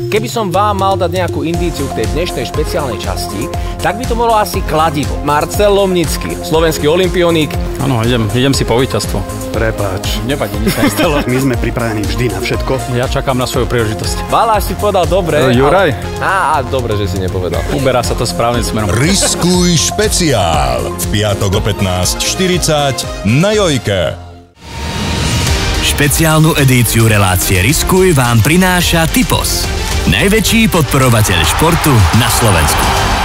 Keby som vám mal dať nejakú indíciu k tej dnešnej špeciálnej časti, tak by to bolo asi kladivo. Marcel Lomnický, slovenský olympionik. Áno, idem si po víťazstvo. Prepáč. Nevadí, nič sa nestalo. My sme pripravení vždy na všetko. Ja čakám na svoju príležitosť. Baláš si povedal dobre. Juraj? Dobre, že si nepovedal. Uberá sa to správnym smerom. Riskuj špeciál. V piatok o 15:40 na Jojke. Špeciálnu edíciu relácie Riskuj vám prináša Typos, najväčší podporovateľ športu na Slovensku.